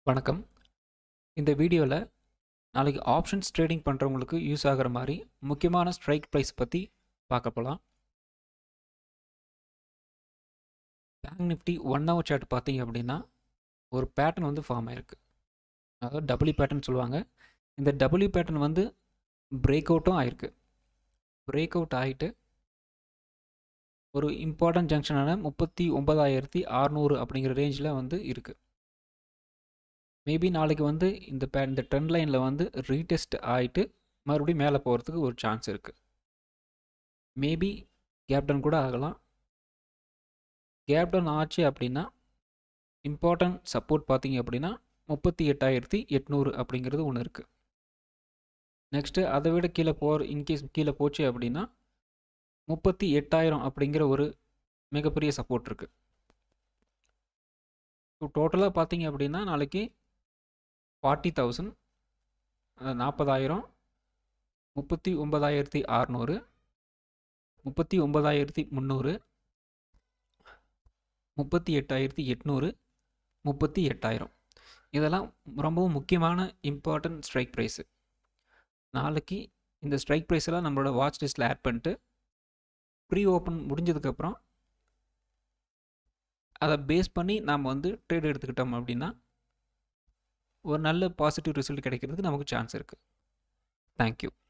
வணக்கம். இந்த வீடியோவில் நாளைக்கு ஆப்ஷன்ஸ் ட்ரேடிங் பண்ணுறவங்களுக்கு யூஸ் ஆகிற மாதிரி முக்கியமான ஸ்ட்ரைக் ப்ரைஸ் பற்றி பார்க்க போகலாம். பேங்க் நிஃப்டி 1 hour சார்ட் பார்த்தீங்க அப்படின்னா ஒரு பேட்டர்ன் வந்து ஃபார்ம் ஆயிருக்கு. அதாவது டபிள்யூ பேட்டர்ன் சொல்லுவாங்க. இந்த டபிள்யூ பேட்டர்ன் வந்து பிரேக் அவுட்டும் ஆயிருக்கு. பிரேக் அவுட் ஆகிட்டு ஒரு இம்பார்ட்டன்ட் ஜங்ஷனான 39,600 அப்படிங்கிற ரேஞ்சில் வந்து இருக்குது. மேபி நாளைக்கு வந்து இந்த ட்ரெண்ட் லைனில் வந்து ரீடெஸ்ட் ஆகிட்டு மறுபடியும் மேலே போகிறதுக்கு ஒரு சான்ஸ் இருக்குது. மேபி கேப் டவுன் கூட ஆகலாம். கேப் டவுன் ஆச்சு அப்படின்னா இம்பார்ட்டன்ட் சப்போர்ட் பார்த்தீங்க அப்படின்னா 38,800 அப்படிங்கிறது ஒன்று இருக்குது. நெக்ஸ்ட்டு அதை விட கீழே இன்கேஸ் கீழே போச்சு அப்படின்னா 38,000 அப்படிங்கிற ஒரு மிகப்பெரிய சப்போர்ட் இருக்குது. ஸோ டோட்டலாக பார்த்தீங்க அப்படின்னா நாளைக்கு 40,000, 40,000, 39,600, 39,300, 38,800, 38,000 இதெல்லாம் ரொம்பவும் முக்கியமான இம்பார்ட்டன்ட் ஸ்ட்ரைக் ப்ரைஸு. நாளைக்கு இந்த ஸ்ட்ரைக் ப்ரைஸெல்லாம் நம்மளோட வாட்ச் லிஸ்ட்டில் ஆட் பண்ணிட்டு ப்ரீ ஓப்பன் முடிஞ்சதுக்கப்புறம் அதை பேஸ் பண்ணி நாம் வந்து ட்ரேட் எடுத்துக்கிட்டோம் அப்படின்னா ஒரு நல்ல பாசிட்டிவ் ரிசல்ட் கிடைக்கிறதுக்கு நமக்கு சான்ஸ் இருக்குது. தேங்க்யூ.